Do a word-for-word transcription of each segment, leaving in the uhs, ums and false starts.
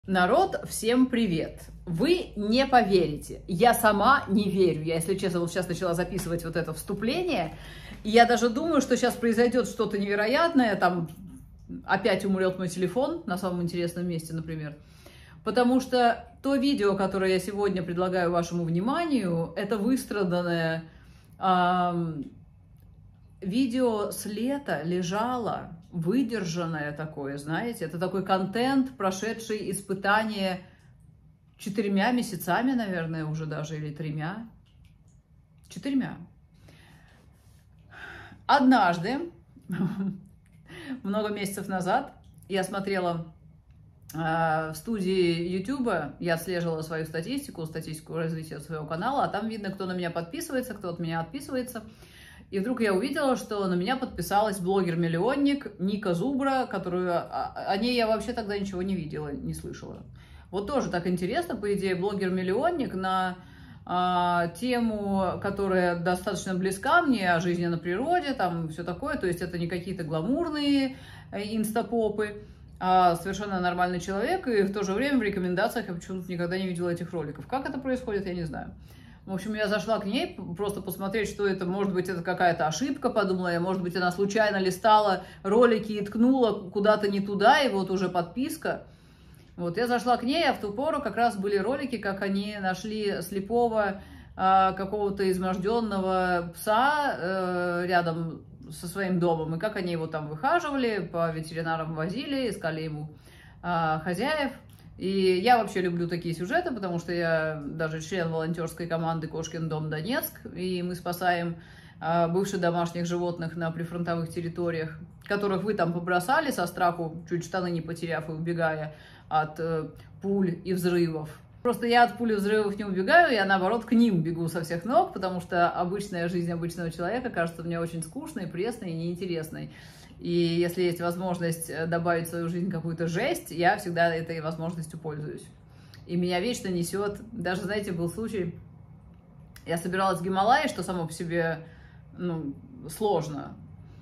Народ, всем привет! Вы не поверите, я сама не верю. Я, если честно, вот сейчас начала записывать вот это вступление, и я даже думаю, что сейчас произойдет что-то невероятное, там опять умрет мой телефон на самом интересном месте, например. Потому что то видео, которое я сегодня предлагаю вашему вниманию, это выстраданное эм, видео с лета, лежало, выдержанное такое, знаете, это такой контент, прошедший испытание четырьмя месяцами, наверное, уже даже, или тремя, четырьмя. Однажды, много месяцев назад, я смотрела э, в студии Ютуба, я отслеживала свою статистику, статистику развития своего канала, а там видно, кто на меня подписывается, кто от меня отписывается. И вдруг я увидела, что на меня подписалась блогер-миллионник Ника Зубра, которую о ней я вообще тогда ничего не видела, не слышала. Вот тоже так интересно, по идее, блогер-миллионник на а, тему, которая достаточно близка мне, о жизни на природе, там все такое, то есть это не какие-то гламурные инстапопы, а совершенно нормальный человек, и в то же время в рекомендациях я почему-то никогда не видела этих роликов. Как это происходит, я не знаю. В общем, я зашла к ней просто посмотреть, что это, может быть, это какая-то ошибка, подумала я, может быть, она случайно листала ролики и ткнула куда-то не туда, и вот уже подписка. Вот, я зашла к ней, а в ту пору как раз были ролики, как они нашли слепого э, какого-то изможденного пса э, рядом со своим домом, и как они его там выхаживали, по ветеринарам возили, искали ему э, хозяев. И я вообще люблю такие сюжеты, потому что я даже член волонтерской команды «Кошкин дом Донецк», и мы спасаем э, бывших домашних животных на прифронтовых территориях, которых вы там побросали со страху, чуть штаны не потеряв и убегая от э, пуль и взрывов. Просто я от пуль и взрывов не убегаю, я наоборот к ним бегу со всех ног, потому что обычная жизнь обычного человека кажется мне очень скучной, пресной и неинтересной. И если есть возможность добавить в свою жизнь какую-то жесть, я всегда этой возможностью пользуюсь. И меня вечно несет. Даже, знаете, был случай, я собиралась в Гималайи, что само по себе ну, сложно.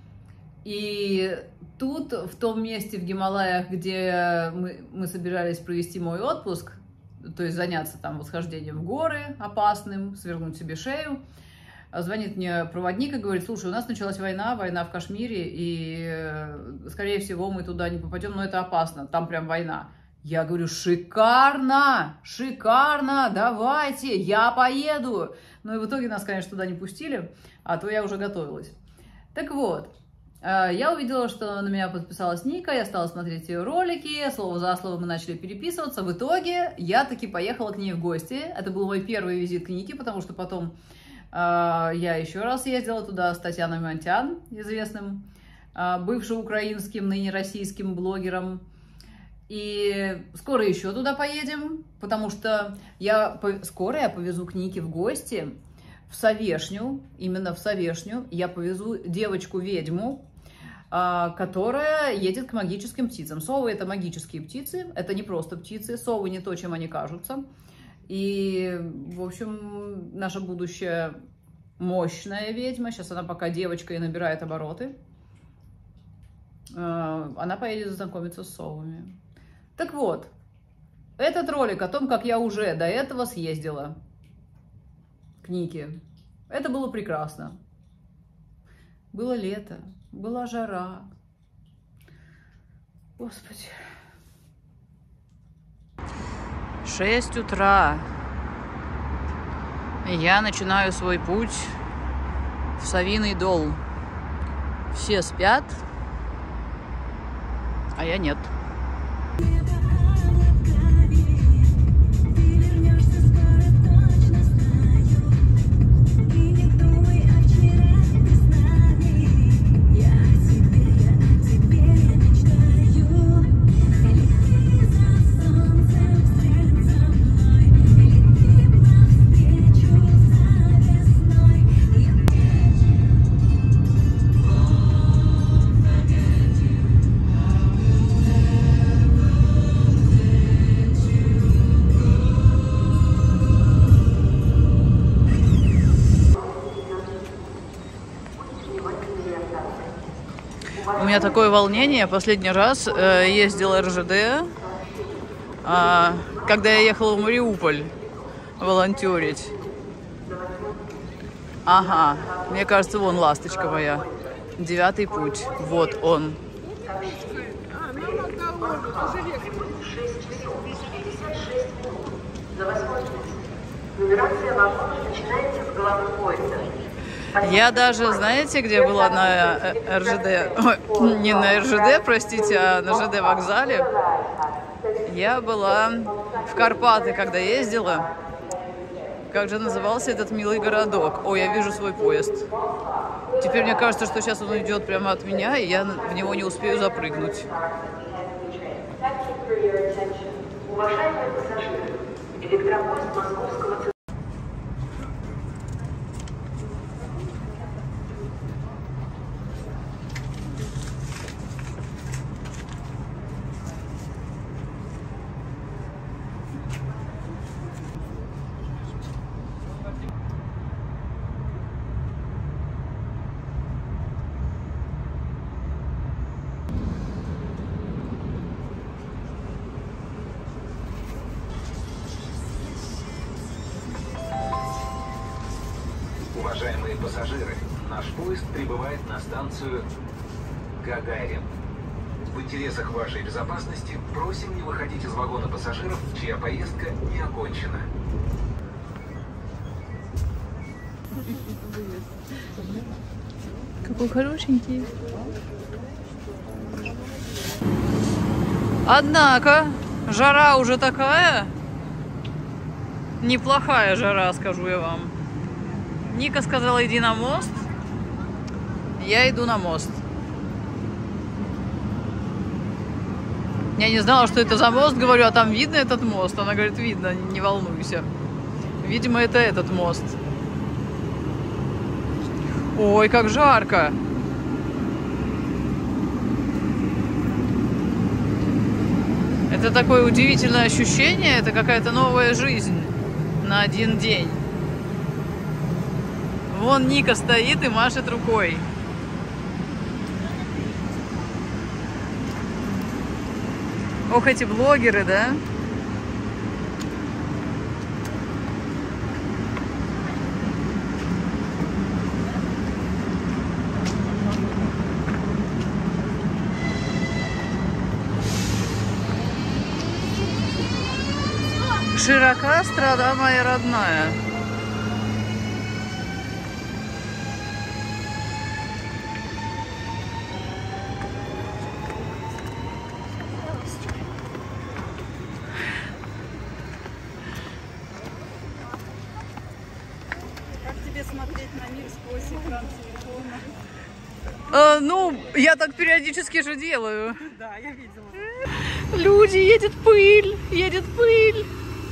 И тут, в том месте в Гималаях, где мы, мы собирались провести мой отпуск, то есть заняться там восхождением в горы опасным, свернуть себе шею, звонит мне проводник и говорит: слушай, у нас началась война, война в Кашмире, и, скорее всего, мы туда не попадем, но это опасно, там прям война. Я говорю: шикарно, шикарно, давайте, я поеду. Ну и в итоге нас, конечно, туда не пустили, а то я уже готовилась. Так вот, я увидела, что на меня подписалась Ника, я стала смотреть ее ролики, слово за слово мы начали переписываться. В итоге я таки поехала к ней в гости. Это был мой первый визит к Нике, потому что потом я еще раз ездила туда с Татьяной Монтян, известным бывшим украинским, ныне российским блогером. И скоро еще туда поедем, потому что я скоро я повезу к Нике в гости в Совешню, именно в Совешню. Я повезу девочку-ведьму, которая едет к магическим птицам. Совы — это магические птицы, это не просто птицы, совы не то, чем они кажутся. И, в общем, наша будущая мощная ведьма, сейчас она пока девочка и набирает обороты, она поедет знакомиться с совами. Так вот, этот ролик о том, как я уже до этого съездила к Нике, это было прекрасно. Было лето, была жара. Господи. шесть утра. Я начинаю свой путь в Совиный Дол. Все спят, а я нет. У меня такое волнение. Последний раз э, ездила эр жэ дэ а, когда я ехала в Мариуполь волонтерить. Ага, мне кажется, вон ласточка моя. Девятый путь. Вот он. Я даже, знаете, где была на эр жэ дэ? Ой, не на эр жэ дэ, простите, а на жэ дэ вокзале. Я была в Карпаты, когда ездила. Как же назывался этот милый городок? Ой, я вижу свой поезд. Теперь мне кажется, что сейчас он идет прямо от меня, и я в него не успею запрыгнуть. Уважаемые пассажиры, электропоезд московского... Уважаемые пассажиры, наш поезд прибывает на станцию Гагарин. В интересах вашей безопасности просим не выходить из вагона пассажиров, чья поездка не окончена. Какой хорошенький. Однако, жара уже такая. Неплохая жара, скажу я вам. Ника сказала, иди на мост. Я иду на мост. Я не знала, что это за мост, говорю, а там видно этот мост? Она говорит, видно, не волнуйся. Видимо, это этот мост. Ой, как жарко. Это такое удивительное ощущение, это какая-то новая жизнь на один день. Вон Ника стоит и машет рукой. Ох, эти блогеры, да? Широка страна моя родная. Смотреть на мир сквозь экран телефона. А, ну, я так периодически же делаю. Да, я видела. Люди, едет пыль, едет пыль.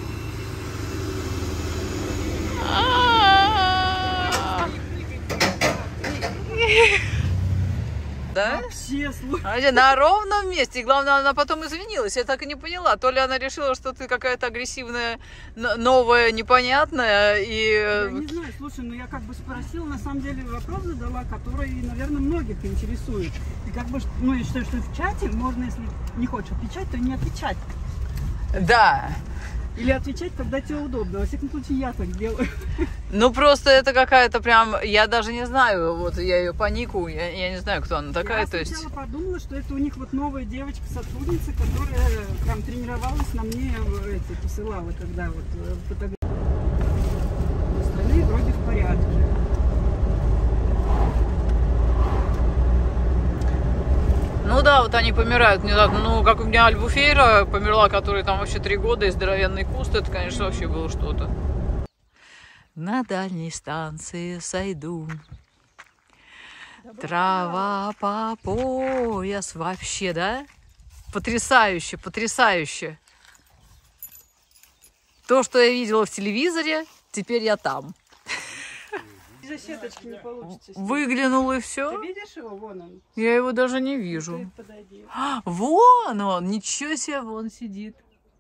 Да? Вообще, слушай. А, на ровном месте. И главное, она потом извинилась. Я так и не поняла. То ли она решила, что ты какая-то агрессивная, новая, непонятная. И... Я не знаю, слушай, ну я как бы спросила, на самом деле вопрос задала, который, наверное, многих интересует. И как бы, ну я считаю, что в чате можно, если не хочешь отвечать, то не отвечать. Да. Или отвечать, когда тебе удобно. Во всяком случае, я так делаю. Ну, просто это какая-то прям... Я даже не знаю, вот я ее по нику, я, я не знаю, кто она такая, я то есть... сначала подумала, что это у них вот новая девочка-сотрудница, которая прям тренировалась на мне, эти, посылала, когда вот фотографии. Остальные вроде в порядке. Ну да, вот они помирают внезапно. Ну, как у меня Альбуфейра померла, которая там вообще три года, и здоровенный куст, это, конечно, вообще было что-то. На дальней станции сойду. Трава по пояс. Вообще, да? Потрясающе, потрясающе. То, что я видела в телевизоре, теперь я там. Из-за сеточки не получится. Выглянул и все. Ты видишь его? Вон он. Я его даже не вижу. Ты подойди. А, вон он, ничего себе, вон сидит.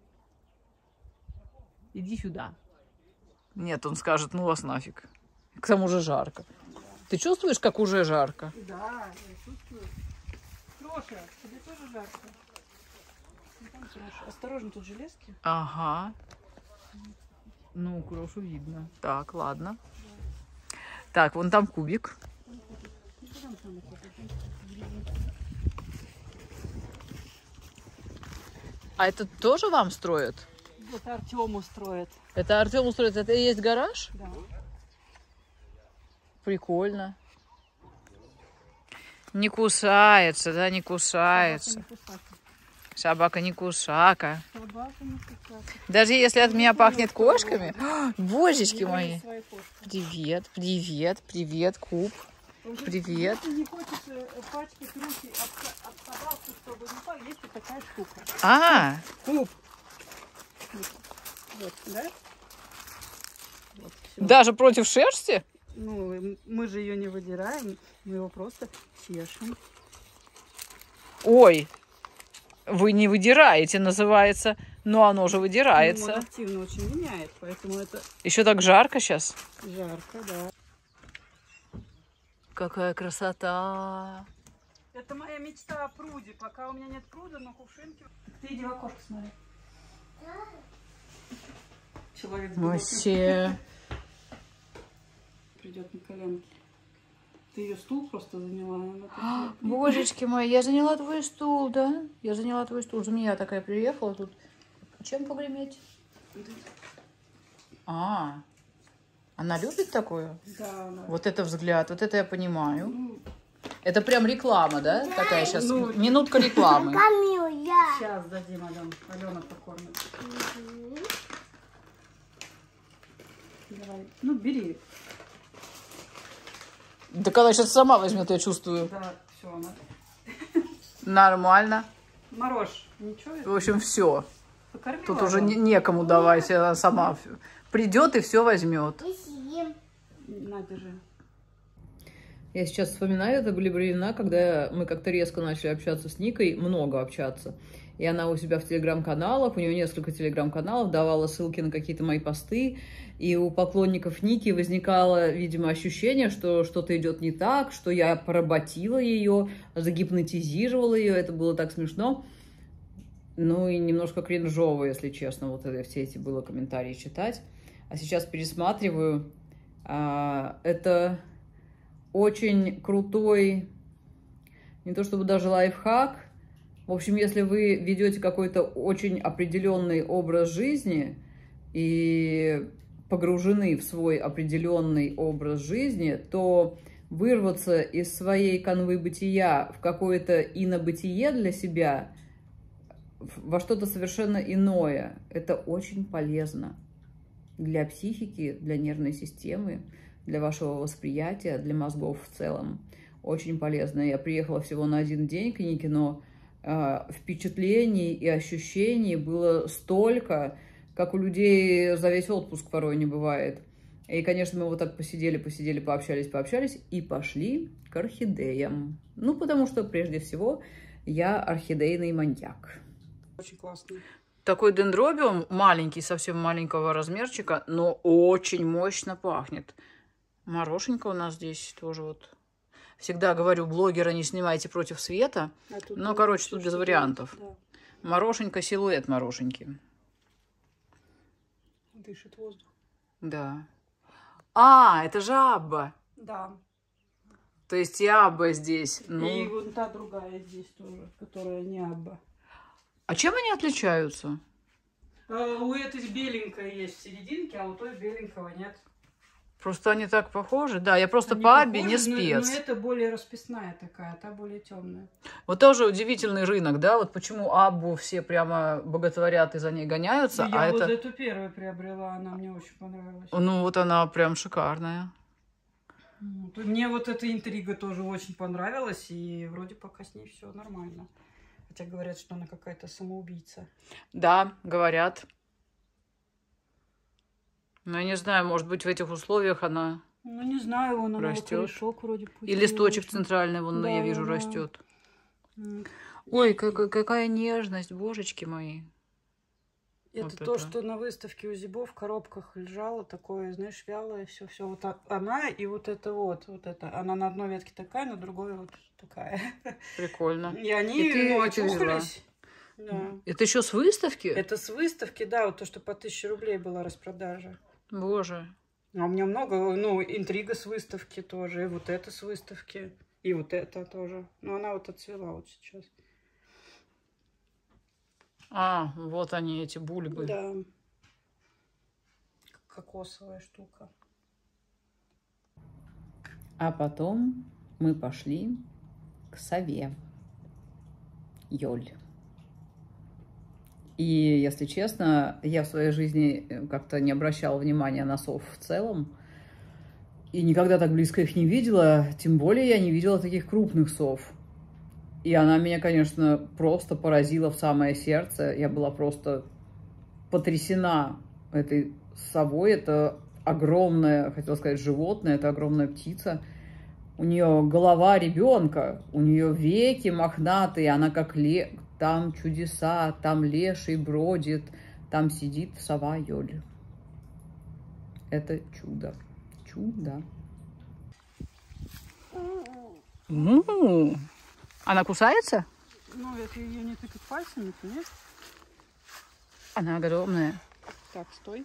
Иди сюда. Нет, он скажет, ну вас нафиг. К тому же жарко. Ты чувствуешь, как уже жарко? Да, я чувствую. Леша, тебе тоже жарко? Осторожно, тут железки. Ага. Ну, крошу видно. Так, ладно. Так, вон там кубик. А это тоже вам строят? Это Артем устроит. Это Артем устроит. Это и есть гараж? Да. Прикольно. Не кусается, да, не кусается. Собака не кусака. Собака не кусака. Даже если от меня пахнет кошками. Божечки мои. Привет, привет, привет, Куб. Привет. Если не хочешь пачкать руки об собаку, чтобы не пахло, есть вот такая штука. А, Куб. Вот, да? Вот, даже против шерсти? ну, мы же ее не выдираем, мы его просто чешем. Ой, вы не выдираете, называется. Но оно же выдирается. Ну, он активно очень меняет, поэтому это... Еще так жарко сейчас. Жарко, да. Какая красота. Это моя мечта о пруде. Пока у меня нет пруда, но кувшинки... Ты иди в окошко смотри. Человек с Вообще. Придет на коленки. Ты ее стул просто заняла. А, божечки мои, я заняла твой стул, да? Я заняла твой стул. Змея такая приехала тут. Чем погреметь? А, она любит такое? Да, она... Вот это взгляд, вот это я понимаю. Ну, это прям реклама, да? да такая сейчас, ну, минутка рекламы. Сейчас дадим, Алена. Алена покормит. Угу. Давай. Ну, бери. Так она сейчас сама возьмет, я чувствую. Да, все, она. Нормально. Мороз, ничего? В общем, все. Покормила, тут уже не, некому давать, она сама придет и все возьмет. На, держи. Я сейчас вспоминаю, это были времена, когда мы как-то резко начали общаться с Никой, много общаться. И она у себя в телеграм-каналах, у нее несколько телеграм-каналов, давала ссылки на какие-то мои посты. И у поклонников Ники возникало, видимо, ощущение, что что-то идет не так, что я поработила ее, загипнотизировала ее. Это было так смешно. Ну и немножко кринжово, если честно, вот это, все эти было комментарии читать. А сейчас пересматриваю. А, это очень крутой, не то чтобы даже лайфхак. В общем, если вы ведете какой-то очень определенный образ жизни и погружены в свой определенный образ жизни, то вырваться из своей канвы бытия в какое-то инобытие для себя, во что-то совершенно иное, это очень полезно для психики, для нервной системы, для вашего восприятия, для мозгов в целом. Очень полезно. Я приехала всего на один день к Нике, но э, впечатлений и ощущений было столько, как у людей за весь отпуск порой не бывает. И, конечно, мы вот так посидели, посидели, пообщались, пообщались и пошли к орхидеям. Ну, потому что, прежде всего, я орхидейный маньяк. Очень классный. Такой дендробиум, маленький, совсем маленького размерчика, но очень мощно пахнет. Морошенька у нас здесь тоже вот. Всегда говорю, блогера не снимайте против света. А но, короче, тут без вариантов. Да. Морошенька, силуэт морошеньки. Дышит воздух. Да. А, это же Абба. Да. То есть и Абба здесь. Ну... И вон та другая здесь тоже, которая не Абба. А чем они отличаются? А, у этой беленькой есть в серединке, а у той беленького нет. Просто они так похожи. Да, я просто они по Аббе похожи, не спец. Но, но это более расписная такая, а та более темная. Вот тоже удивительный рынок, да? Вот почему Аббу все прямо боготворят и за ней гоняются. Ну, я а вот это... эту первую приобрела, она мне очень понравилась. Ну, вот она прям шикарная. Вот. Мне вот эта интрига тоже очень понравилась, и вроде пока с ней все нормально. Хотя говорят, что она какая-то самоубийца. Да, говорят. Но я не знаю, может быть, в этих условиях она ну, не знаю, вон она растет. корешок вроде пустил. И листочек центральный, вон, да, я вижу, да. растет. Mm. Ой, какая, какая нежность, божечки мои. Это вот то, это. что на выставке у Зибо в коробках лежало, такое, знаешь, вялое, все, все. Вот она и вот это вот, вот это. Она на одной ветке такая, на другой вот такая. Прикольно. И они и ты ну, это взяла. очухались. Да. Это еще с выставки? Это с выставки, да, вот то, что по тысяче рублей была распродажа. Боже. А у меня много, ну, интрига с выставки тоже, и вот это с выставки, и вот это тоже. Но она вот отцвела вот сейчас. А, вот они, эти бульбы. Да. Кокосовая штука. А потом мы пошли к сове. Йоль. И, если честно, я в своей жизни как-то не обращала внимания на сов в целом. И никогда так близко их не видела. Тем более я не видела таких крупных сов. И она меня, конечно, просто поразила в самое сердце. Я была просто потрясена этой совой. Это огромное, хотела сказать, животное, это огромная птица. У нее голова ребенка, у нее веки мохнатые, она как ле... Там чудеса, там леший бродит, там сидит сова Йоль. Это чудо. Чудо. Ну, она кусается? Ну, это ее не тыкать пальцами-то, нет? Она огромная. Так, стой.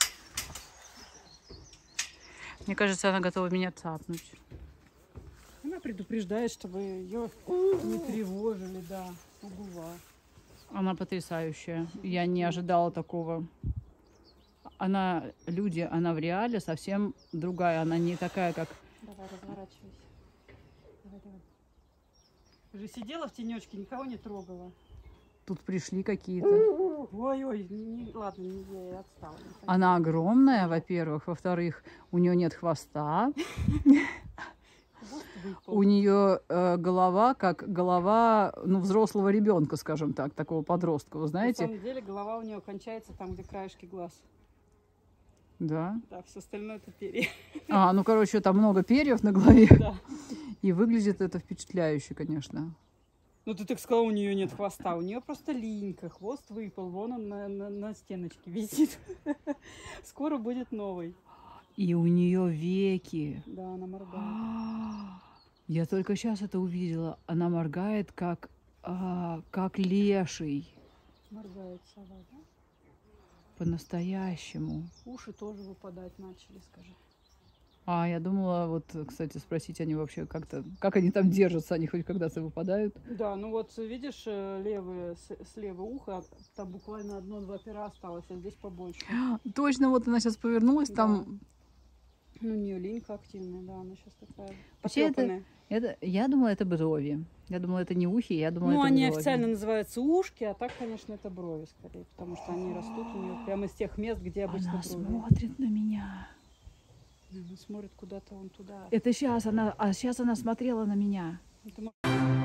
Мне кажется, она готова меня цапнуть. Она предупреждает, чтобы ее не тревожили, да, угула. Она потрясающая. Я не ожидала такого. Она, люди, она в реале совсем другая. Она не такая, как... Давай, разворачивайся. Давай, давай. Ты же сидела в тенечке, никого не трогала. Тут пришли какие-то. Ой-ой, не, ладно, не, я отстала. Не Она огромная, во-первых. Во-вторых, у нее нет хвоста. У нее э, голова как голова, ну, взрослого ребенка, скажем так, такого подростка, вы знаете? На самом деле голова у нее кончается там, где краешки глаз. Да. Да, все остальное это перья. А, ну, короче, там много перьев на голове. Да. И выглядит это впечатляюще, конечно. Ну, ты так сказала, у нее нет хвоста. У нее просто линька, хвост выпал. Вон он на, на, на стеночке висит. Скоро будет новый. И у нее веки. Да, она моргает. Я только сейчас это увидела. Она моргает, как, а, как леший. Моргает сова, да? По-настоящему. Уши тоже выпадать начали, скажи. А, я думала, вот, кстати, спросить они вообще как-то, как они там держатся, они хоть когда-то выпадают? Да, ну вот видишь, левое, слева ухо, там буквально одно-два пера осталось, а здесь побольше. Точно, вот она сейчас повернулась, Да. там... Ну, у нее линька активная, да, она сейчас такая Вообще это, потрепанная. это, я думала, это брови. Я думала, это не ухи, я думала, Ну, это они брови. официально называются ушки, а так, конечно, это брови скорее, потому что они растут у нее прямо из тех мест, где обычно Она брови. смотрит на меня. Она смотрит куда-то вон туда. Это сейчас она, а сейчас она смотрела на меня. Это мо-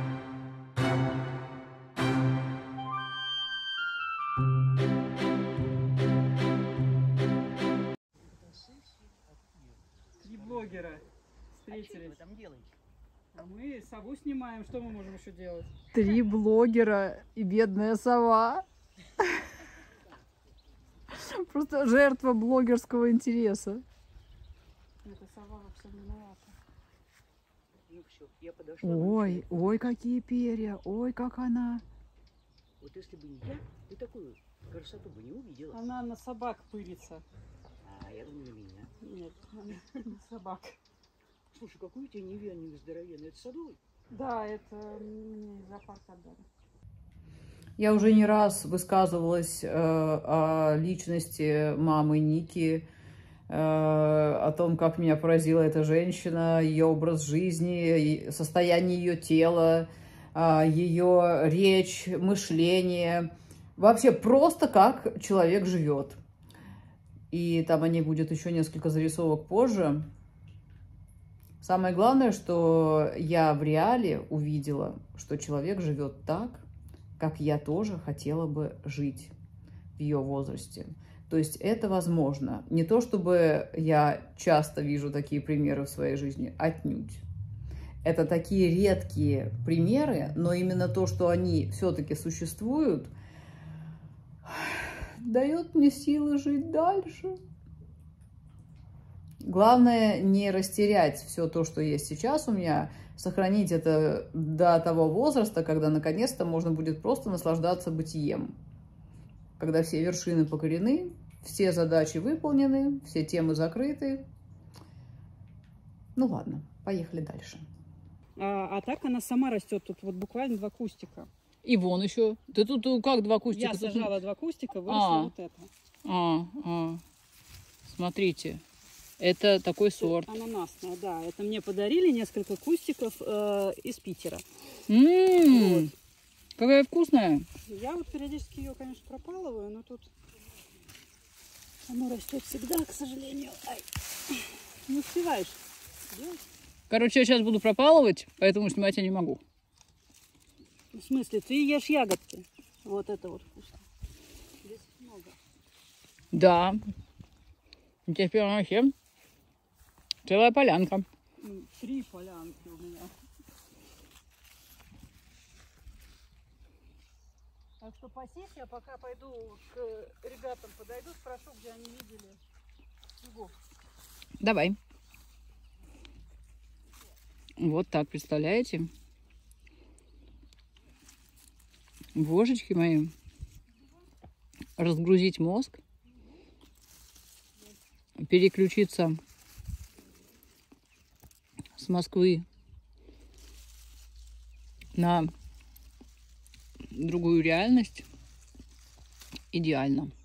Три блогера встретились. А мы сову снимаем, что мы можем еще делать? Три блогера и бедная сова. Просто жертва блогерского интереса. Это сова во всем виновата. Ну все, я подошла. Ой, ой, какие перья, ой, как она. Вот если бы не я, ты такую красоту бы не увидела. Она на собак пырится. А, я думаю, на меня. Нет, она на собак. Слушай, какой у тебя невианник здоровенный, это садовый? Да, это мне из зоопарка отдали. Я уже не раз высказывалась э, о личности мамы Ники, э, о том, как меня поразила эта женщина, ее образ жизни, состояние ее тела, э, ее речь, мышление. Вообще просто как человек живет. И там о ней будет еще несколько зарисовок позже. Самое главное, что я в реале увидела, что человек живет так, как я тоже хотела бы жить в ее возрасте. То есть это возможно. Не то, чтобы я часто вижу такие примеры в своей жизни, отнюдь. Это такие редкие примеры, но именно то, что они все-таки существуют, дает мне силы жить дальше. Главное не растерять все то, что есть сейчас у меня, сохранить это до того возраста, когда наконец-то можно будет просто наслаждаться бытием. когда все вершины покорены, все задачи выполнены, все темы закрыты. Ну ладно, поехали дальше. А, а так она сама растет. Тут вот буквально два кустика. И вон еще. Ты тут как два кустика? Я Тут... сажала два кустика, выросло А. вот это. А, а. Смотрите, это такой сорт. Ананасная, да. Это мне подарили несколько кустиков э, из Питера. М-м-м, Вот. какая вкусная. Я вот периодически ее, конечно, пропалываю, но тут оно растет всегда, к сожалению. Ай. Не успеваешь делать. Короче, я сейчас буду пропалывать, поэтому снимать я не могу. В смысле, ты ешь ягодки. Вот это вот вкусно. Здесь много. Да. Теперь вообще целая полянка. М, Три полянки у меня. Так что пасись, я пока пойду к ребятам подойду, спрошу, где они видели снегов. Давай. Вот так, представляете? Божечки мои. Разгрузить мозг. Переключиться с Москвы на другую реальность. Идеально.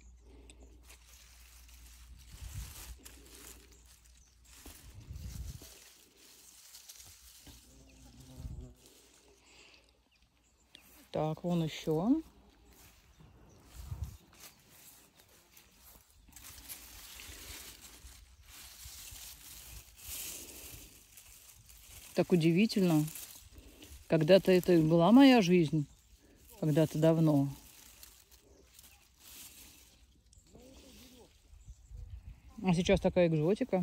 Так, вон еще. Так удивительно. Когда-то это и была моя жизнь. Когда-то давно. А сейчас такая экзотика.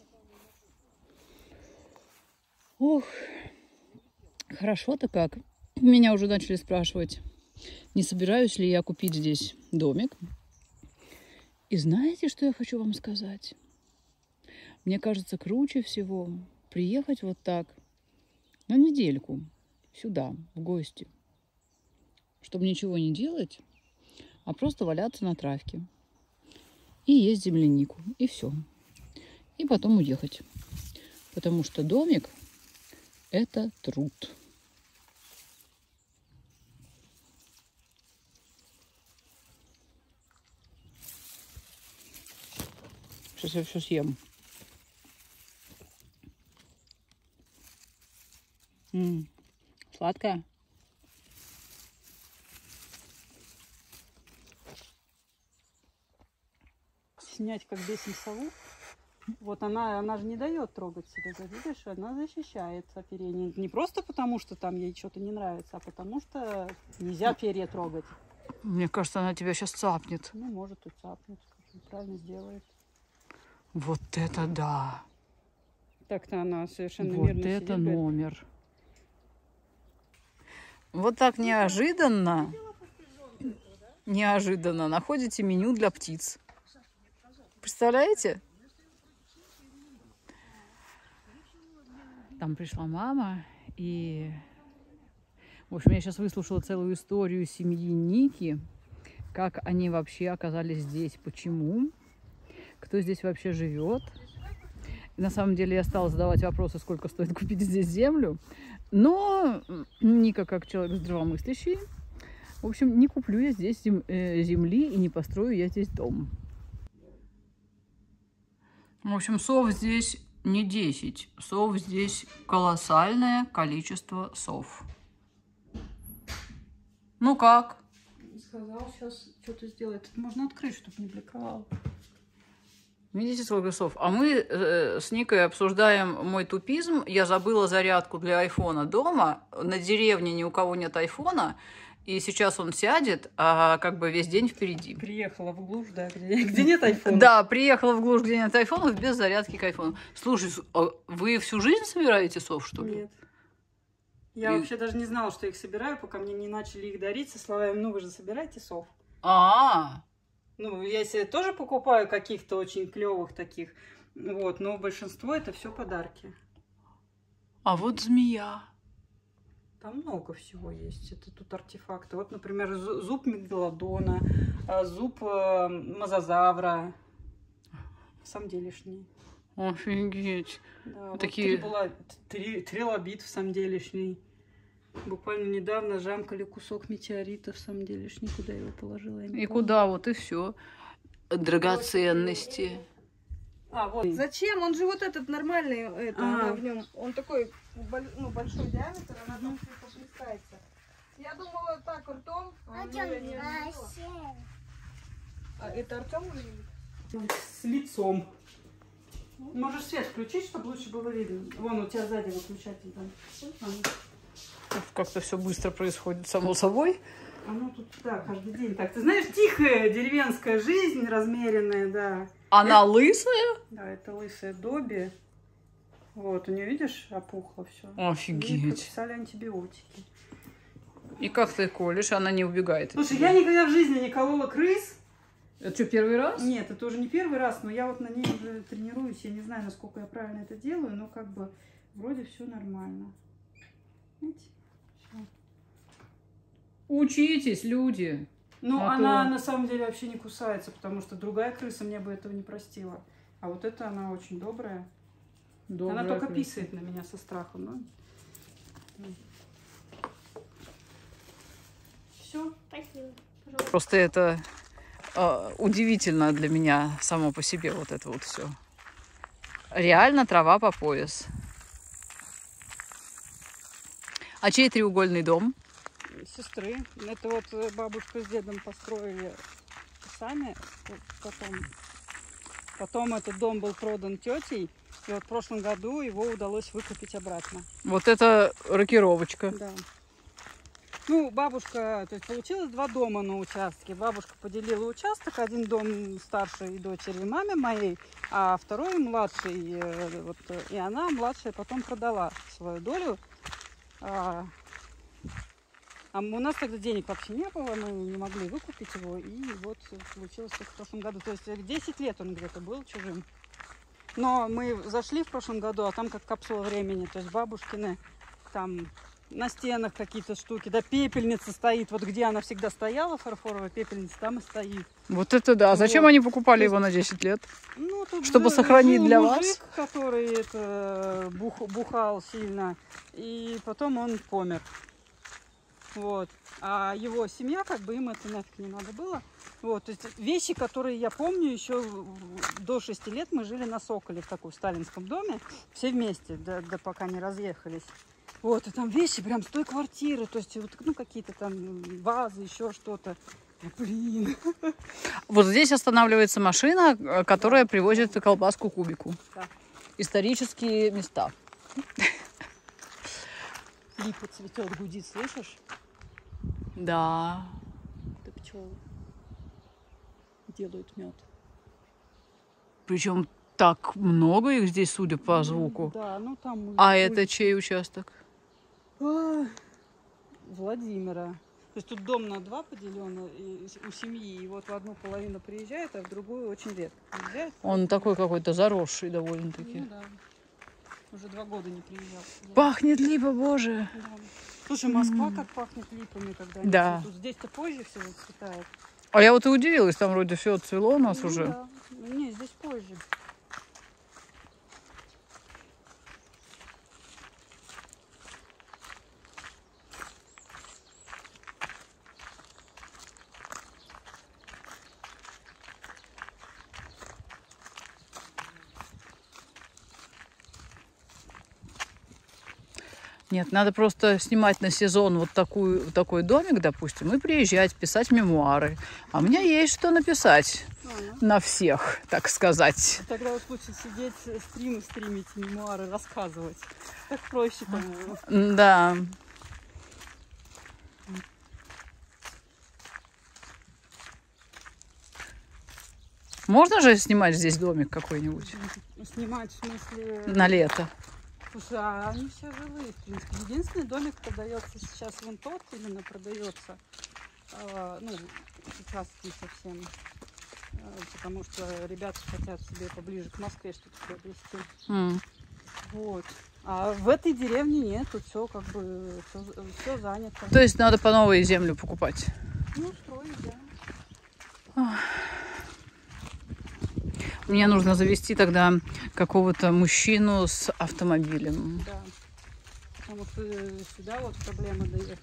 Ох, хорошо-то как. Меня уже начали спрашивать, не собираюсь ли я купить здесь домик. И знаете, что я хочу вам сказать? Мне кажется, круче всего приехать вот так на недельку сюда, в гости, чтобы ничего не делать, а просто валяться на травке и есть землянику, и все. И потом уехать. Потому что домик – это труд. Сейчас я все съем. М-м, сладкая. Снять, как бесим сову. Вот она, она же не дает трогать себя, видишь, она защищает оперение. Не просто потому, что там ей что-то не нравится, а потому что нельзя перья трогать. Мне кажется, она тебя сейчас цапнет. Ну, может и цапнуть, правильно сделает. Вот это да! Так-то она совершенно Вот мирно это сидит, говорит, номер. Вот так неожиданно, неожиданно находите меню для птиц. Представляете? Там пришла мама, и, в общем, я сейчас выслушала целую историю семьи Ники, как они вообще оказались здесь, почему, кто здесь вообще живет. И на самом деле я стала задавать вопросы, сколько стоит купить здесь землю, но Ника, как человек здравомыслящий, в общем, не куплю я здесь зем- э, земли и не построю я здесь дом. В общем, сов здесь не десять. Сов здесь колоссальное количество сов. Ну как? Сказал, сейчас что-то сделает. Это можно открыть, чтобы не бликовало. Видите, сколько сов? А мы э, с Никой обсуждаем мой тупизм. Я забыла зарядку для айфона дома. На деревне ни у кого нет айфона. И сейчас он сядет, а как бы весь день впереди. Приехала в глушь, да, где, где нет айфона. Да, приехала в глушь, где нет айфонов, без зарядки к айфону. Слушай, вы всю жизнь собираете сов, что ли? Нет. Я И... вообще даже не знала, что их собираю, пока мне не начали их дарить со словами: ну вы же собираете сов. А-а-а. Ну, я себе тоже покупаю каких-то очень клевых таких, вот, но большинство это все подарки. А вот змея. Там много всего есть. Это тут артефакты. Вот, например, зуб мегалодона, зуб мозазавра. Сам делишний. Офигеть. Да, такие... вот была три, трилобит в самом делешний. Буквально недавно жамкали кусок метеорита в самом делешний. Куда я его положила? Я не И помню. куда? Вот и все. Драгоценности. А, вот. Зачем? Он же вот этот нормальный, это, А. она в нем, он такой боль- ну, большой диаметр, она там все поплескается. Я думала так, ртом, а ну, я не ожидала. А это Артем уже видит? С лицом. Можешь свет включить, чтобы лучше было видно. Вон у тебя сзади выключатель там. Как-то все быстро происходит само собой. Оно тут, да, каждый день так. Ты знаешь, тихая деревенская жизнь, размеренная, да. Она лысая? Да, это лысая Добби. Вот, у нее, видишь, опухло все. Офигеть. Прописали антибиотики. И как ты колешь, она не убегает? Слушай, я никогда в жизни не колола крыс. Это что, первый раз? Нет, это уже не первый раз, но я вот на ней уже тренируюсь. Я не знаю, насколько я правильно это делаю, но как бы вроде все нормально. Видите? Всё. Учитесь, люди. Ну, А она то- на самом деле вообще не кусается, потому что другая крыса мне бы этого не простила. А вот эта она очень добрая. Добрая она только крыса. писает на меня со страхом. Ну. Все. Спасибо. Просто это э, удивительно для меня само по себе вот это вот все. Реально трава по пояс. А чей треугольный дом? Сестры. Это вот бабушка с дедом построили сами. Вот Потом, потом этот дом был продан тетей. И вот в прошлом году его удалось выкупить обратно. Вот это рокировочка. Да. Ну, бабушка, то есть получилось два дома на участке. Бабушка поделила участок, один дом старшей дочери маме моей, а второй младший. э, Вот, э, и она, младшая, потом продала свою долю. А, а у нас тогда денег вообще не было, мы не могли выкупить его. И вот получилось так в прошлом году. То есть десять лет он где-то был чужим. Но мы зашли в прошлом году, а там как капсула времени. То есть бабушкины там на стенах какие-то штуки. Да, пепельница стоит. Вот где она всегда стояла, фарфоровая пепельница, там и стоит. Вот это да. А зачем Вот. они покупали его на десять лет? Ну, тут Чтобы жил- сохранить жил для мужик, вас? который это, бух- бухал сильно. И потом он помер. Вот. А его семья, как бы им это нафиг не надо было. Вот, то есть вещи, которые я помню, еще до шести лет мы жили на Соколе в таком сталинском доме, все вместе, да, да пока не разъехались. Вот, и там вещи прям с той квартиры, то есть вот, ну, какие-то там вазы, еще что-то. Блин. Вот здесь останавливается машина, которая привозит колбаску кубику. Да. Исторические места. Липа цветет, гудит, слышишь? Да. Это пчелы делают мед. Причем так много их здесь, судя по звуку. Да, ну там... А улица. это чей участок? А, Владимира. То есть тут дом на два поделен и у семьи. И вот в одну половину приезжает, а в другую очень редко приезжает. Он такой какой-то заросший довольно-таки. Ну да. Уже два года не приезжал. сюда. Пахнет липа, боже. Да. Слушай, Москва как пахнет липами, когда они Да. цветут. Здесь-то позже все зацветает. А я вот и удивилась, там вроде все отцвело у нас Ну уже. да. Не, здесь позже. Нет, надо просто снимать на сезон вот такую, такой домик, допустим, и приезжать, писать мемуары. А у меня есть что написать А, на всех, так сказать. тогда уж лучше сидеть, стримы стримить, мемуары рассказывать. Так проще, по-моему. Да. Можно же снимать здесь домик какой-нибудь Снимать, в смысле... на лето? Слушай, а они все жилые, в принципе. Единственный домик продается сейчас вон тот, именно продается. А, ну, участки совсем. А, потому что ребята хотят себе поближе к Москве что-то приобрести. М. Вот. А в этой деревне нет, тут все как бы все, все занято. То есть надо по новой землю покупать? Ну, строить, да. Мне нужно завести тогда какого-то мужчину с автомобилем. Да. Потому что сюда вот проблема доехать.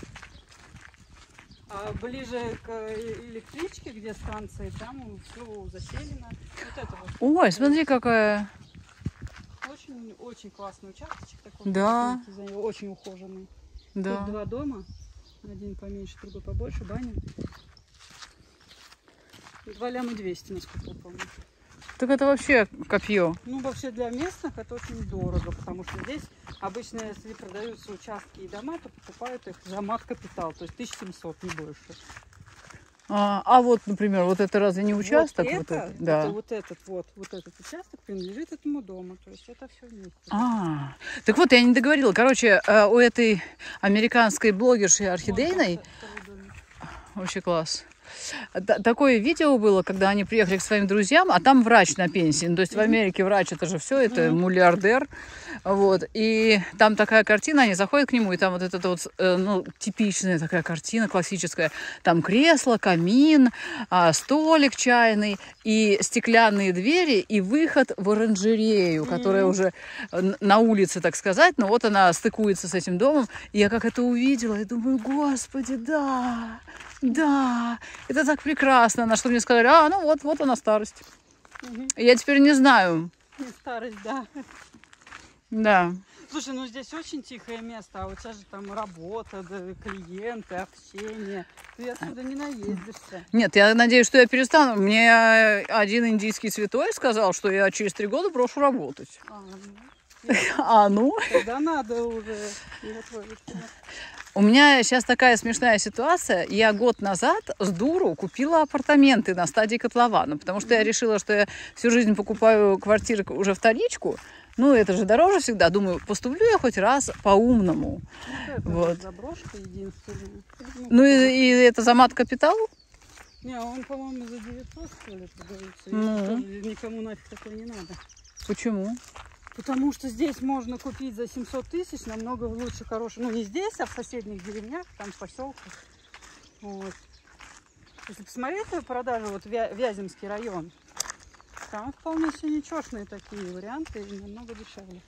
А ближе к электричке, где станции, там все заселено. Вот это вот. Ой, смотри, какая... Очень, очень классный участочек такой. Да. Очень ухоженный. Да. Тут два дома. Один поменьше, другой побольше, баня. Два ляма двести, насколько я помню. Так это вообще копье. Ну, вообще для местных это очень дорого, потому что здесь обычно, если продаются участки и дома, то покупают их за мат-капитал, то есть тысяча семьсот, не больше. А, а вот, например, вот это разве не участок? Вот, Вот это, это? Да. это, вот этот вот, вот этот участок принадлежит этому дому, то есть это все вместе. А, так вот, я не договорила. Короче, у этой американской блогерши орхидейной... Вообще класс. Такое видео было, когда они приехали к своим друзьям, а там врач на пенсии. Ну, то есть в Америке врач это же все, это миллиардер. Вот. И там такая картина, они заходят к нему, и там вот эта вот, ну, типичная такая картина, классическая. Там кресло, камин, столик чайный, и стеклянные двери, и выход в оранжерею, которая уже на улице, так сказать. Но вот она стыкуется с этим домом. И я как это увидела, я думаю, господи, да... Да, это так прекрасно. На что мне сказали, а, ну вот, вот она старость. Угу. Я теперь не знаю. Не старость, да. Да. Слушай, ну здесь очень тихое место, а у тебя же там работа, да, клиенты, общение. Ты отсюда не наездишься. Нет, я надеюсь, что я перестану. Мне один индийский святой сказал, что я через три года брошу работать. А, ну. А, ну? Тогда надо уже готовиться. У меня сейчас такая смешная ситуация. Я год назад с дуру купила апартаменты на стадии котлована, потому что я решила, что я всю жизнь покупаю квартиры уже вторичку. Ну, это же дороже всегда. Думаю, поступлю я хоть раз по-умному. Ну, это вот. Заброшка единственная. Ну, ну и, и это за мат-капитал? Не, он, по-моему, за девятьсот, что ли, продается. Ну. Никому нафиг такое не надо. Почему? Потому что здесь можно купить за семьсот тысяч намного лучше, хороший. Ну, не здесь, а в соседних деревнях, там в поселках. Вот. Если посмотреть на продажу, вот Вяземский район, там вполне себе ничешные такие варианты и намного дешевле.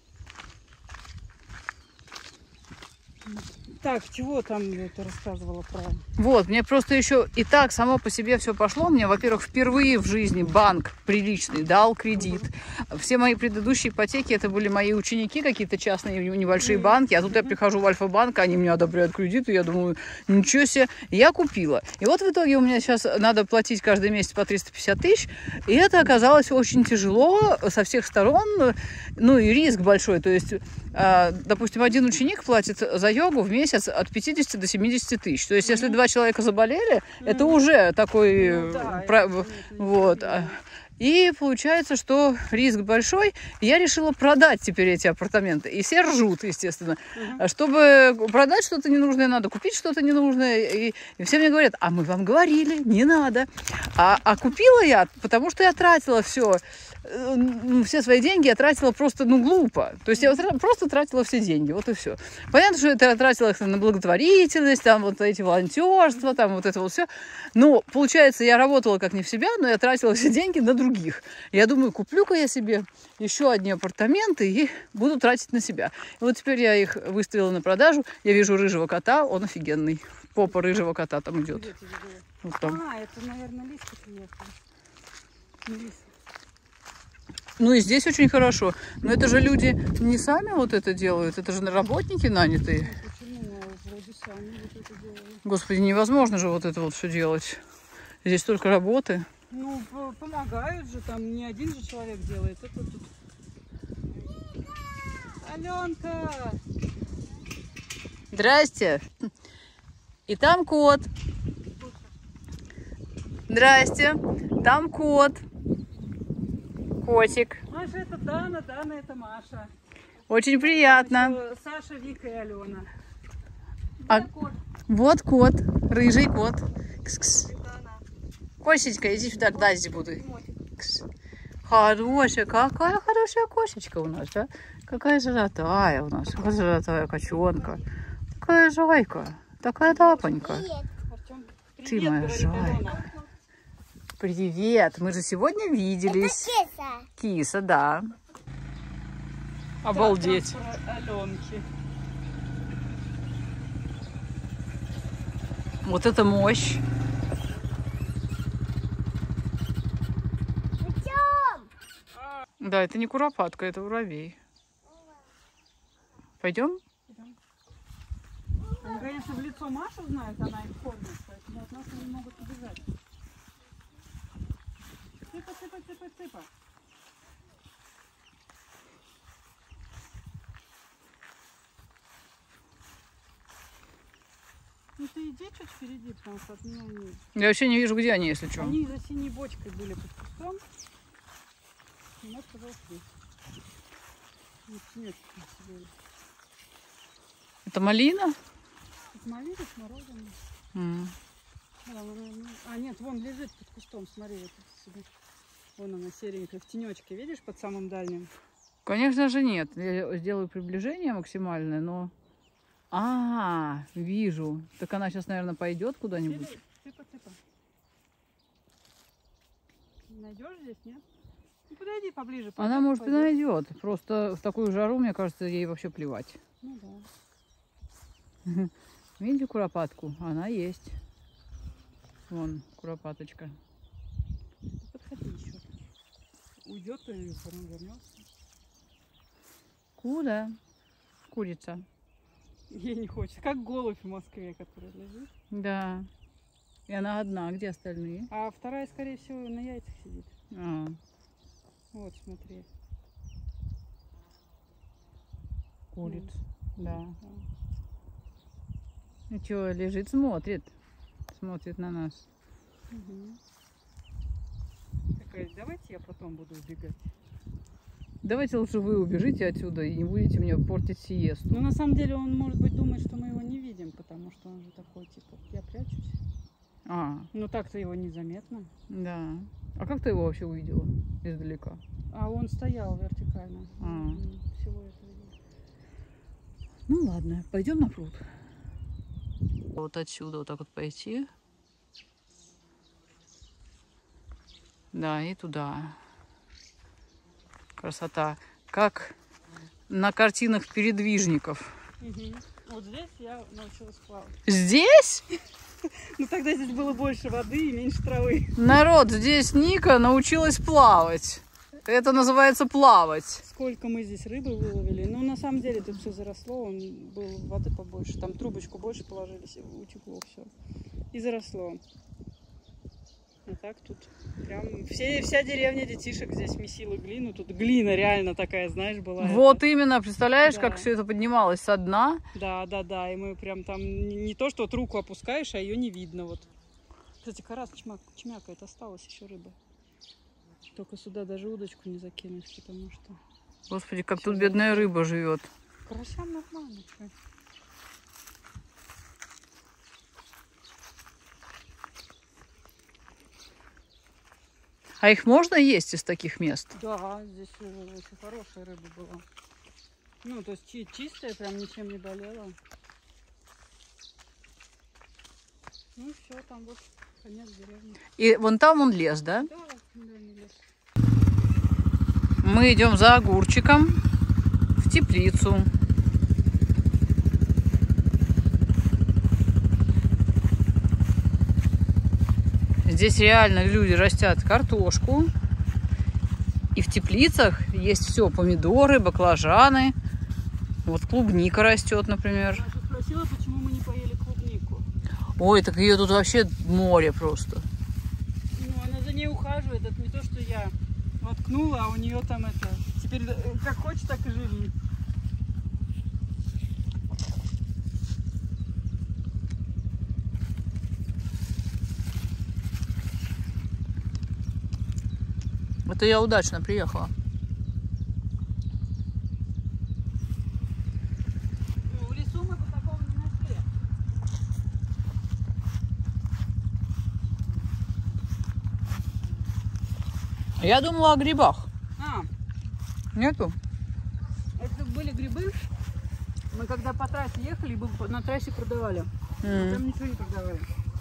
Так, чего там ты рассказывала про... Вот, мне просто еще и так само по себе все пошло. Мне, во-первых, впервые в жизни банк приличный дал кредит. Все мои предыдущие ипотеки, это были мои ученики, какие-то частные небольшие банки. А тут я прихожу в Альфа-банк, они мне одобряют кредит, и я думаю, ничего себе, я купила. И вот в итоге у меня сейчас надо платить каждый месяц по триста пятьдесят тысяч, и это оказалось очень тяжело со всех сторон, ну и риск большой. То есть, допустим, один ученик платит за йогу в месяц от пятидесяти до семидесяти тысяч. То есть, если два человека заболели, mm-hmm. это уже такой... Ну, да, про... это, вот. И получается, что риск большой. Я решила продать теперь эти апартаменты. И все ржут, естественно. Uh-huh. Чтобы продать что-то ненужное, надо купить что-то ненужное. И, и все мне говорят, а мы вам говорили, не надо. А, а купила я, потому что я тратила все. Все свои деньги я тратила просто, ну, глупо. То есть я просто тратила все деньги, вот и все. Понятно, что я тратила их на благотворительность, там вот эти волонтерства, там вот это вот все. Но, получается, я работала как не в себя, но я тратила все деньги на других. Я думаю, куплю-ка я себе еще одни апартаменты и буду тратить на себя. И вот теперь я их выставила на продажу. Я вижу рыжего кота, он офигенный. Попа рыжего кота там идет. Вот там. А, это, наверное, Лиска приехала. Лиска. Ну и здесь очень хорошо. Но это же люди не сами вот это делают, это же работники нанятые. Почему? Вроде сами вот это делают. Господи, невозможно же вот это вот все делать. Здесь столько работы. Ну, помогают же, там не один же человек делает. Это тут... Аленка! Здрасте. И там кот. Здрасте. Там кот. Котик. Маша, это Дана, Дана, это Маша. Очень приятно. Саша, Вика и Алена. А, кот. Вот кот, рыжий кот. Кс-кс. Косечка, иди сюда, к Дазе буду. Кс. Хорошая, какая хорошая кошечка у нас, да? Какая золотая у нас, какая золотая кочонка. Такая жайка, такая тапонька. Ты моя жайка. Привет, мы же сегодня виделись. Это киса. Киса, да. Обалдеть. Аленки. Вот это мощь. Да, это не куропатка, это воробей. Пойдем? Они, конечно, в лицо Машу знают, она их кормит, поэтому от нас они могут убежать. Цыпа, цыпа, цыпа, цыпа. Ну ты иди чуть впереди, потому что от меня они... Я вообще не вижу, где они, если что. Они за синей бочкой были под кустом. И мы подошли. Вот снежки сидели. Это малина? Тут малина с морозом. М. Да, она, ну, а нет, вон лежит под кустом, смотри, вот себе. Вон она серенькая, в тенечке, видишь, под самым дальним. Конечно же нет. Я сделаю приближение максимальное, но... А, вижу. Так она сейчас, наверное, пойдет куда-нибудь. Цыпа, цыпа. Найдешь здесь, нет? Ну подойди поближе. Она, пойдет, может, и пойдет. найдет. Просто в такую жару, мне кажется, ей вообще плевать. Ну да. Видите куропатку? Она есть. Вон, куропаточка. Подходи еще. Уйдет и потом вернется. Куда? Курица. Ей не хочется. Как голубь в Москве, который лежит. Да. И она одна. Где остальные? А вторая, скорее всего, на яйцах сидит. А, Вот, смотри. курица. Да. Да. Ну что, лежит, смотрит. Смотрит на нас. Угу. Такая, давайте я потом буду убегать. Давайте лучше вы убежите отсюда и не будете мне портить сиесту. Ну, на самом деле, он, может быть, думает, что мы его не видим, потому что он же такой, типа, я прячусь. А, Ну, так-то его незаметно. да. А как ты его вообще увидела издалека? А он стоял вертикально. А. М, Всего этого. Ну ладно, пойдем на пруд. Вот отсюда вот так вот пойти. Да, и туда. Красота. Как на картинах передвижников. Угу. Вот здесь я научилась плавать. Здесь? Ну, тогда здесь было больше воды и меньше травы. Народ, здесь Ника научилась плавать. Это называется плавать. Сколько мы здесь рыбы выловили. Ну, на самом деле, тут все заросло, он был воды побольше. Там трубочку больше положили, утекло все. И заросло. А так тут прям все, вся деревня детишек здесь месила глину. Тут глина реально такая, знаешь, была. Вот это. именно, представляешь, Да. как все это поднималось со дна. Да, да, да. И мы прям там не, не то, что вот руку опускаешь, а ее не видно. Вот. Кстати, карась чмяк, чмякает, осталась еще рыба. Только сюда даже удочку не закинуть, потому что... Господи, как Всё тут бедная заросло. рыба живет. Карасям нормально. Чё. А их можно есть из таких мест? Да, здесь э, очень хорошая рыба была. Ну, то есть чи- чистая, прям ничем не болела. Ну все, там вот конец деревни. И вон там он лес, да? Да, дальний лес. Мы идем за огурчиком в теплицу. Здесь реально люди растят картошку. И в теплицах есть все: помидоры, баклажаны. Вот клубника растет, например. Маша спросила, почему мы не поели клубнику. Ой, так ее тут вообще море просто. Ну, она за ней ухаживает. Это не то, что я воткнула, а у нее там это... Теперь э, как хочет, так и живи. Это я удачно приехала. Ну, в лесу мы бы такого не нашли. Я думала о грибах. А, Нету? это были грибы. Мы когда по трассе ехали, мы на трассе продавали. М. Там ничего не продавали.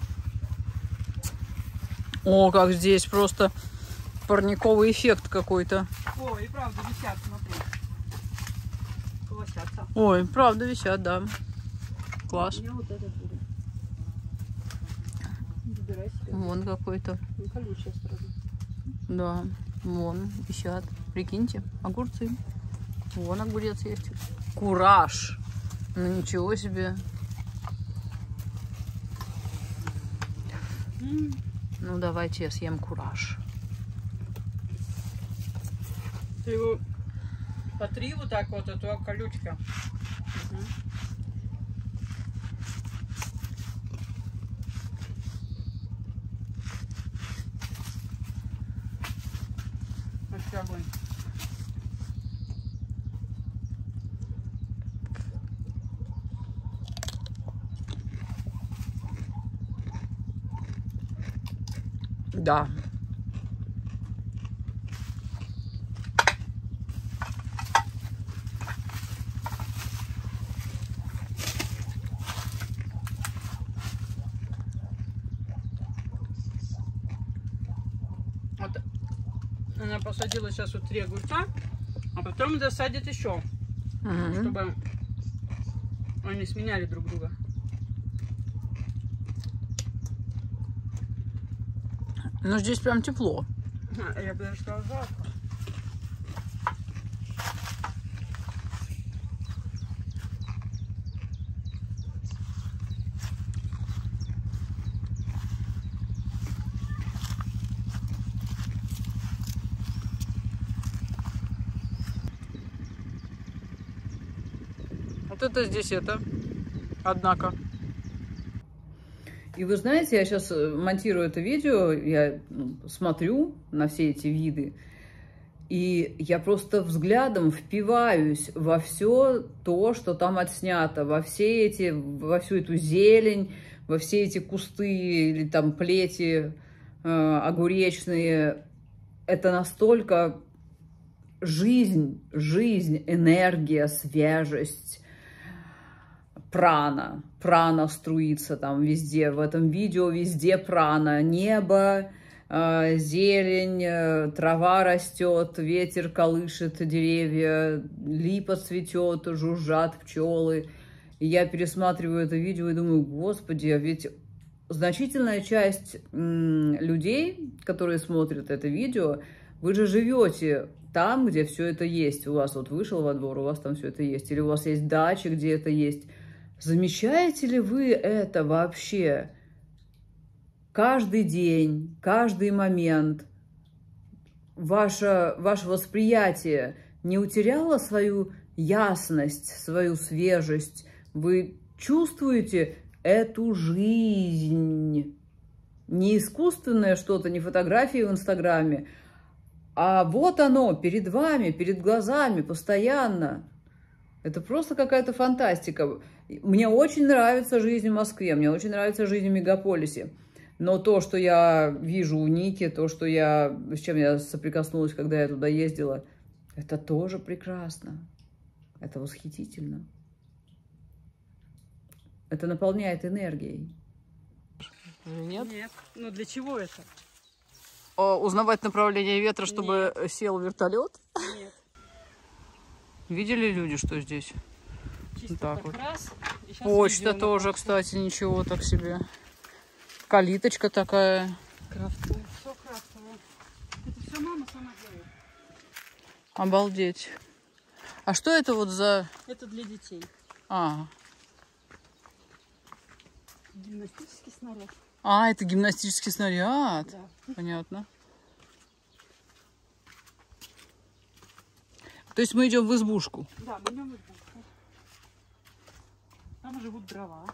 О, как здесь просто парниковый эффект какой-то. О, и правда висят, смотри. Колосятся. Ой, правда висят, да. Класс. У меня вот этот будет. Выбирай себе. Вон какой-то. Ну, колючая сразу. Да, вон висят. Прикиньте, огурцы. Вон огурец есть. Кураж. Ну ничего себе. М, Ну давайте я съем кураж. Ты его потри вот так вот, а то колючка. Мгм. Вообще огонь. Да. Вот она посадила сейчас вот три огурца, а потом засадит еще, Мгм. чтобы они сменяли друг друга. Ну здесь прям тепло. А, я бы даже сказала жарко. Вот это здесь это. Однако. И вы знаете, я сейчас монтирую это видео, я ну, смотрю на все эти виды, и я просто взглядом впиваюсь во все то, что там отснято, во все эти, во всю эту зелень, во все эти кусты или там плети э, огуречные. Это настолько жизнь, жизнь, энергия, свежесть. Прана, прана струится там везде, в этом видео везде прана, небо, э, зелень, э, трава растет, ветер колышет деревья, липа цветет, жужжат пчелы. И я пересматриваю это видео и думаю, господи, а ведь значительная часть м, людей, которые смотрят это видео, вы же живете там, где все это есть. У вас вот вышел во двор, у вас там все это есть, или у вас есть дача, где это есть. Замечаете ли вы это вообще? Каждый день, каждый момент ваше, ваше восприятие не утеряло свою ясность, свою свежесть? Вы чувствуете эту жизнь? Не искусственное что-то, не фотографии в Инстаграме, а вот оно перед вами, перед глазами, постоянно. Это просто какая-то фантастика. Мне очень нравится жизнь в Москве, мне очень нравится жизнь в мегаполисе. Но то, что я вижу у Ники, то, что я, с чем я соприкоснулась, когда я туда ездила, это тоже прекрасно. Это восхитительно. Это наполняет энергией. Нет? Нет. Ну для чего это? Узнавать направление ветра, чтобы Нет. сел вертолет? Нет. Видели люди, что здесь? Чисто так так вот. раз. И щас Почта видео тоже, напомню. кстати, ничего так себе. Калиточка такая. Крафтовое. Все крафтовое. Это все мама сама делает. Обалдеть. А что это вот за... Это для детей. А, Гимнастический снаряд. а это гимнастический снаряд. Да. Понятно. То есть мы идем в избушку. Да, мы идем в избушку. Там живут дрова.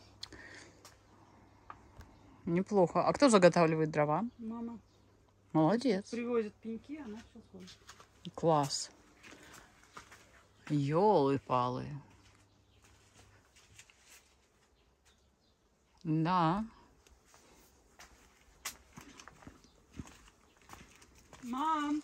Неплохо. А кто заготавливает дрова? Мама Молодец. привозит пеньки, она все ходит. Класс. Ёлы-палы. Да. Мам!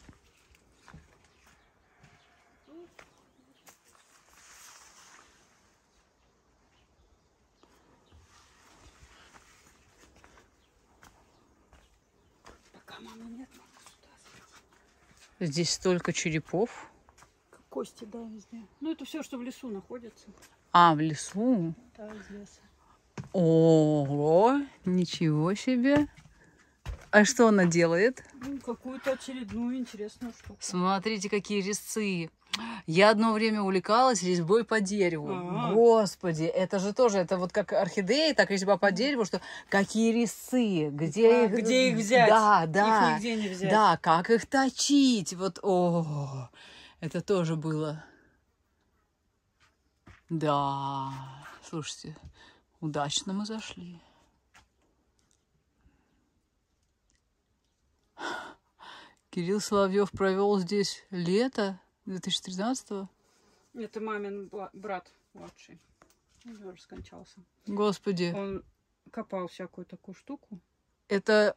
Пока мамы нет, мама сюда. Здесь столько черепов. Кости, да, везде. Ну, это все, что в лесу находится. А, в лесу? Да, из леса. Ого, ничего себе. А что она делает? Ну, какую-то очередную интересную штуку. Смотрите, какие резцы. Я одно время увлекалась резьбой по дереву. А-а. Господи, это же тоже, это вот как орхидеи, так резьба по дереву, что какие резцы, где, А, их... где их взять? Да, да. Их нигде не взять. Да, как их точить. Вот, о, это тоже было. Да, слушайте, удачно мы зашли. Кирилл Соловьев провел здесь лето две тысячи тринадцатого. Это мамин бла- брат младший. Он уже скончался. Господи, Он копал всякую такую штуку. это...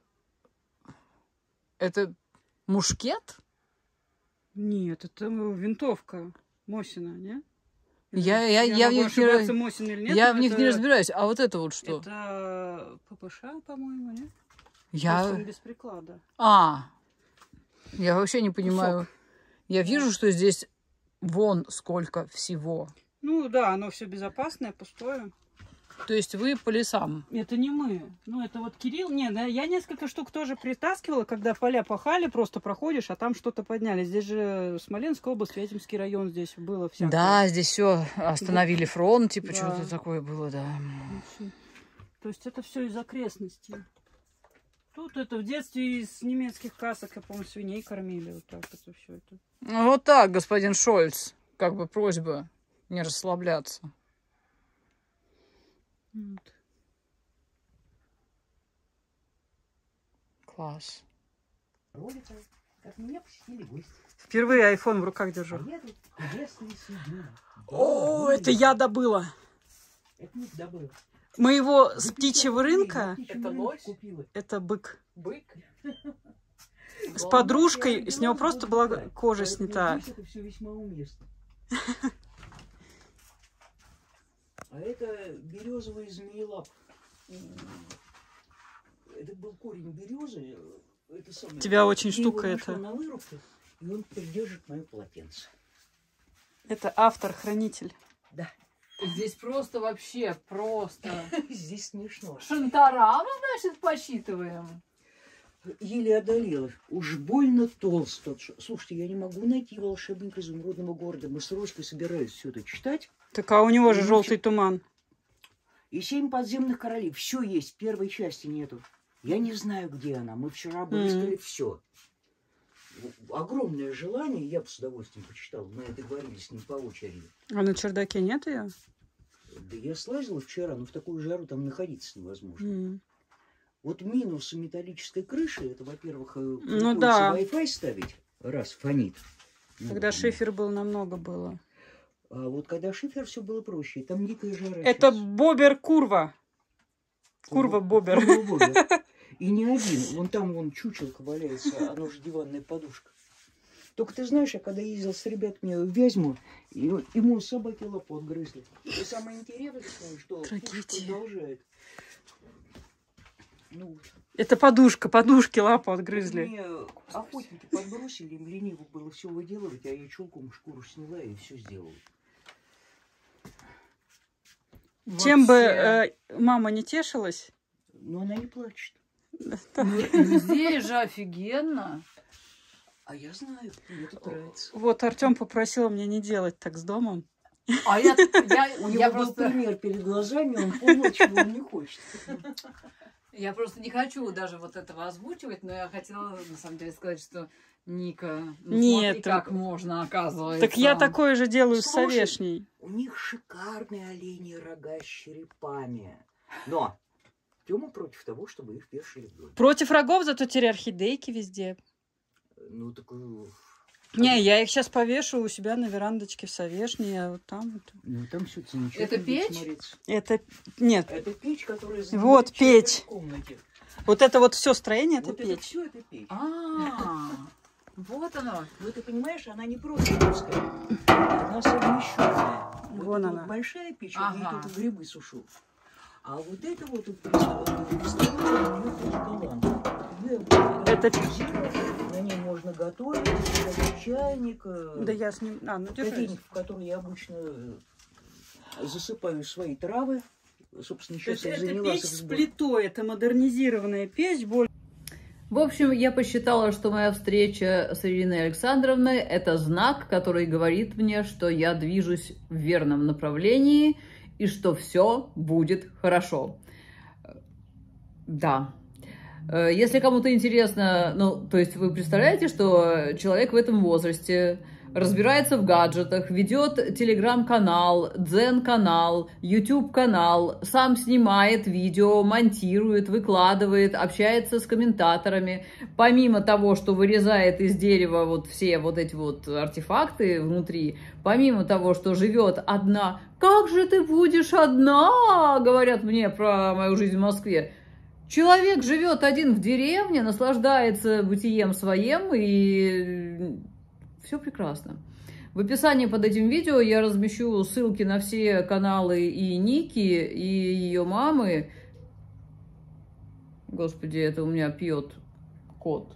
Это мушкет? Нет, это винтовка Мосина, не? Я, я, я, в могу них не, ошибаться, раз- Мосин или нет, я но в них это- не разбираюсь. А вот это вот что? Это ППШ, по-моему, не? Я... Просто он без приклада. А, я вообще не понимаю. Кусок. Я вижу, что здесь вон сколько всего. Ну да, оно все безопасное, пустое. То есть вы по лесам. Это не мы. Ну, это вот Кирилл. Не, да, я несколько штук тоже притаскивала, когда поля пахали, просто проходишь, а там что-то подняли. Здесь же Смоленская область, Вяземский район, здесь было всякое. Да, здесь все остановили фронт, типа Да. что-то такое было, да. То есть это все из окрестностей. Тут это в детстве из немецких касок, я помню, свиней кормили. Вот так это все это. Ну, вот так, господин Шольц. Как бы просьба не расслабляться. Вот. Класс. Ролика, как меня посетили гости. Впервые айфон в руках держу. А я тут чудесный судьбу. О, это я добыла. Это не добыл. Моего с птичьего рынка. Это лось? Купила. Это бык. Бык? С подружкой, с него просто была кожа снята. Это все весьма уместно. А это березовый змеелап. Это был корень березы. Это самое. У тебя очень Я его штука нашел эта. на вырубке, и он придержит мое полотенце. Это автор-хранитель. Да. Здесь просто вообще, просто. Здесь смешно. Шантарамы, значит, посчитываем. Еле одолела. Уж больно толсто. Слушайте, я не могу найти волшебника изумрудного города. Мы с Роськой собирались все это читать. Так а у него же Ну, желтый туман. И семь подземных королей. Все есть. Первой части нету. Я не знаю, где она. Мы вчера обыскали Мгм. все. Огромное желание. Я бы с удовольствием почитал. Мы договорились с ним по очереди. А на чердаке нет ее? Да я слазила вчера, но в такую жару там находиться невозможно. М. Вот минус металлической крыши, это, во-первых, Ну приходится да. Wi-Fi ставить, раз фонит. Ну, Когда там. шифер был, намного было. А вот когда шифер, все было проще. Там дикая жара. Это сейчас. бобер-курва. Курва бобер. Курва бобер. И не один. Вон там вон чучелка валяется, оно же диванная подушка. Только ты знаешь, я когда ездил с ребятами в Вязьму, и- ему собаки лапу отгрызли. И самое интересное, что Трагедия. Пушка продолжает. Ну, вот. Это подушка, подушки лапу отгрызли. Мне охотники подбросили, им лениво было все выделывать, а я челком шкуру сняла и все сделала. Чем бы Вообще. э, мама не тешилась, Но она не плачет. Ну, ну, здесь же офигенно. А я знаю, мне тут нравится. вот Артем попросил меня не делать так с домом. А я, я, У я, него был просто, пример перед глазами, он понял, чего он не хочет. я просто не хочу даже вот этого озвучивать, но я хотела на самом деле сказать, что Ника, ну Нет, смотри, как можно, оказывается. Так я такое же делаю с Слушай, совешней. У них шикарные оленьи рога с черепами. Но Тёма против того, чтобы их вешали в доме. Против рогов, зато теперь орхидейки везде. Ну, так... э, Не, я их сейчас повешу у себя на верандочке в совешне, а вот там вот. Ну, там все замечательно. Это будет печь? смотреться. Это, нет, Это печь, которая Вот занимает печь. четверть комнаты. вот это вот все строение, это Вот это печь. все, это печь. А, Вот оно. Ну, ты понимаешь, она не просто русская, она совмещенная. Вот Вон эта она. вот большая печь, Ага. я только грибы сушу. А вот это вот представляю, у нее колонн. Это- На ней можно готовить, даже чайник, э, Да я с ним... А, ну держись. кофейник, в который я обычно э, засыпаю свои травы. Собственно, То есть сейчас я это занялась печь их с сбором. плитой, это модернизированная печь, более... В общем, я посчитала, что моя встреча с Ириной Александровной – это знак, который говорит мне, что я движусь в верном направлении и что все будет хорошо. Да. Если кому-то интересно, ну, то есть вы представляете, что человек в этом возрасте разбирается в гаджетах, ведет телеграм-канал, дзен-канал, ютуб-канал, сам снимает видео, монтирует, выкладывает, общается с комментаторами. Помимо того, что вырезает из дерева вот все вот эти вот артефакты внутри, помимо того, что живет одна. Как же ты будешь одна? Говорят мне про мою жизнь в Москве. Человек живет один в деревне, наслаждается бытием своим, и все прекрасно. В описании под этим видео я размещу ссылки на все каналы и Ники, и ее мамы. Господи, это у меня пьет кот.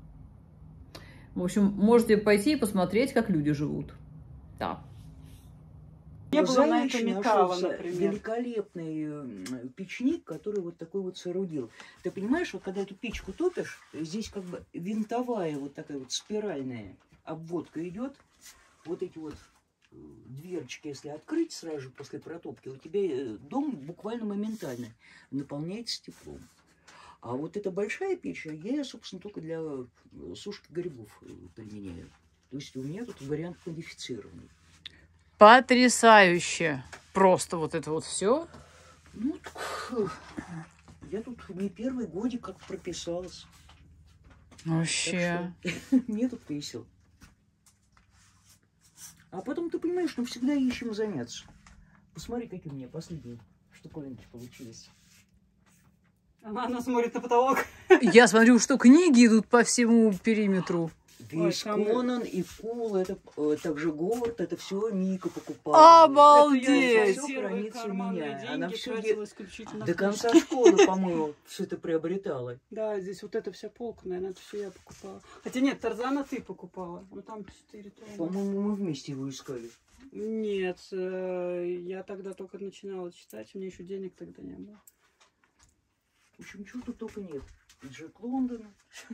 В общем, можете пойти и посмотреть, как люди живут. Да. Не было на Заячий это металла, нашелся например. великолепный м, печник, который вот такой вот соорудил. Ты понимаешь, вот когда эту печку топишь, здесь как бы винтовая вот такая вот спиральная обводка идет. Вот эти вот э, дверочки, если открыть сразу же после протопки, у тебя э, дом буквально моментально наполняется теплом. А вот эта большая печь, я ее, собственно, только для э, сушки грибов э, применяю. То есть у меня тут вариант модифицированный. Потрясающе. Просто вот это вот все. Ну, так, я тут не первый годик как прописалась. Вообще. Так что мне тут весело. А потом ты понимаешь, ну всегда есть чем заняться. Посмотри, какие у меня последние штуковинки получились. Она, она смотрит на потолок. Я смотрю, что книги идут по всему периметру. Весь там- Конан и Кул, это э, также Говард, это все Ника покупала. Обалдеть! Всё хранится у меня. Она всё тратила де- исключительно До в конца книжки. школы, по-моему, все это приобретала. Да, здесь вот эта вся полка, наверное, это все я покупала. Хотя нет, Тарзана ты покупала. Ну там четыре тома. По-моему, мы вместе его искали. Нет, э, я тогда только начинала читать, у меня еще денег тогда не было. В общем, чего тут только нет. И Джек Лондон,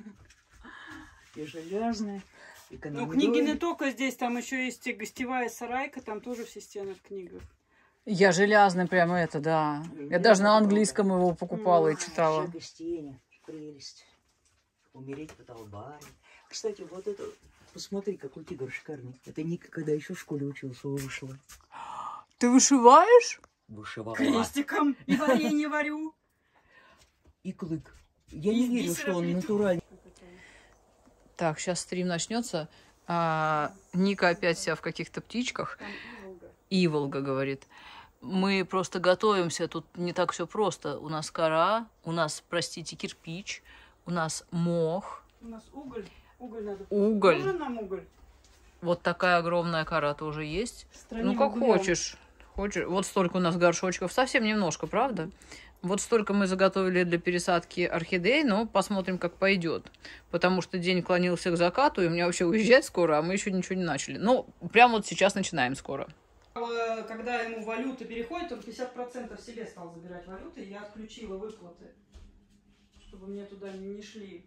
и Железная, и Конан Ну, книги Дойль. не только здесь, там еще есть и гостевая сарайка, там тоже все стены в книгах. Я железный прямо это, да. Я даже на английском его покупала и читала. Шаг из тени, прелесть. Умереть по толбаре. Кстати, вот это, посмотри, какой тигр шикарный. Это Ника, когда еще в школе учился, вышла. Ты вышиваешь? Вышивала. Крестиком и варенье варю. И клык. Я не Из верю, бисера что он плету. натуральный. Так, сейчас стрим начнется. А, Ника опять вся в каких-то птичках. Иволга говорит. Мы просто готовимся, тут не так все просто. У нас кора, у нас, простите, кирпич, у нас мох, У нас уголь. Уголь надо. уголь. Нужен нам уголь? Вот такая огромная кора тоже есть. В стране Ну, как угля. хочешь. Хочешь. Вот столько у нас горшочков. Совсем немножко, правда? Вот столько мы заготовили для пересадки орхидей, но посмотрим, как пойдет. Потому что день клонился к закату, и у меня вообще уезжать скоро, а мы еще ничего не начали. Ну, прямо вот сейчас начинаем скоро. Когда ему валюта переходит, он пятьдесят процентов себе стал забирать валюты, и я отключила выплаты, чтобы мне туда не, не шли.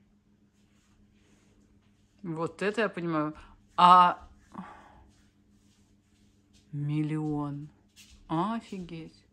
Вот это я понимаю. А... Миллион. Офигеть.